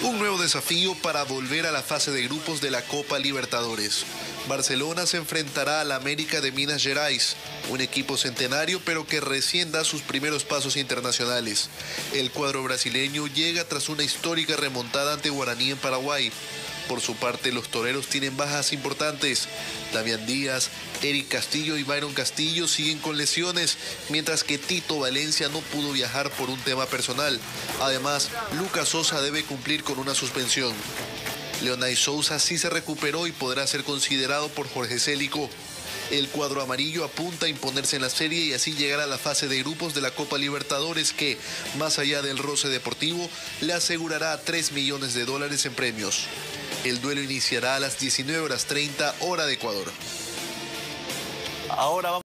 Un nuevo desafío para volver a la fase de grupos de la Copa Libertadores. Barcelona se enfrentará al América de Minas Gerais, un equipo centenario pero que recién da sus primeros pasos internacionales. El cuadro brasileño llega tras una histórica remontada ante Guaraní en Paraguay. Por su parte, los toreros tienen bajas importantes. Damián Díaz, Eric Castillo y Byron Castillo siguen con lesiones, mientras que Tito Valencia no pudo viajar por un tema personal. Además, Lucas Sosa debe cumplir con una suspensión. Leonay Sousa sí se recuperó y podrá ser considerado por Jorge Célico. El cuadro amarillo apunta a imponerse en la serie y así llegar a la fase de grupos de la Copa Libertadores que, más allá del roce deportivo, le asegurará $3 millones en premios. El duelo iniciará a las 19:30 hora de Ecuador. Ahora vamos